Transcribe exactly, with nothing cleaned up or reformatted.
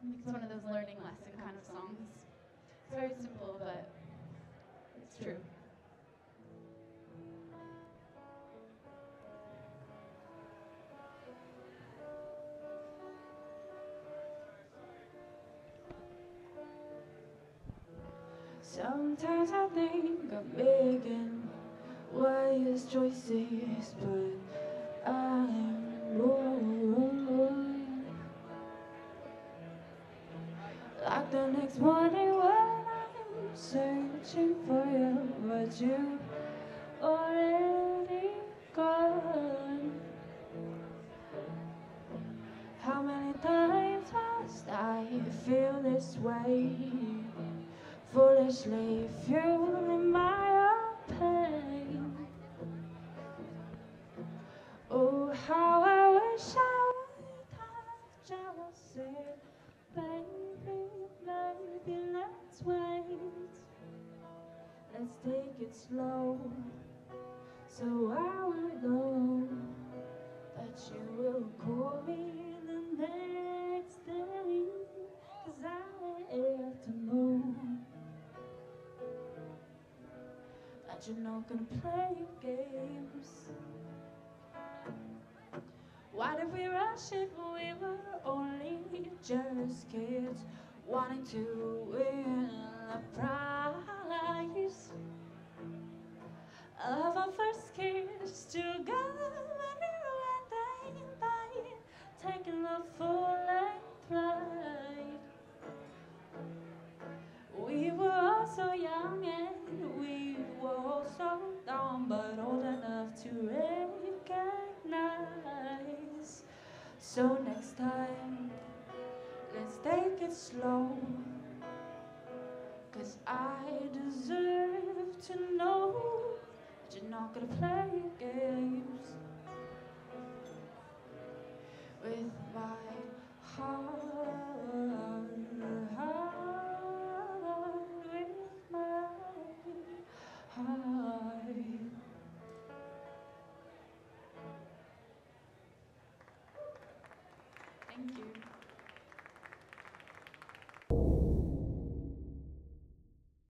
It's one of those learning lesson kind of songs. It's very simple, but it's true. Sometimes I think I'm making wise choices, but I'm wrong. Like the next morning when I'm searching for you, but you already gone. How many times must I feel this way? Foolishly fueling my own pain. Oh, how I wish I would have just said, baby, maybe let's wait. Let's take it slow, so I will know that you will call me the next day. 'Cause I have to know that you're not gonna play games. Why did we rush if we were only just kids, wanting to win a prize of our first kiss together, and day by taking the full-length ride. We were all so young and we were all so dumb, but old enough to recognize. So next time, let's take it slow, 'cause I deserve to know that you're not gonna play games with my heart. Thank you.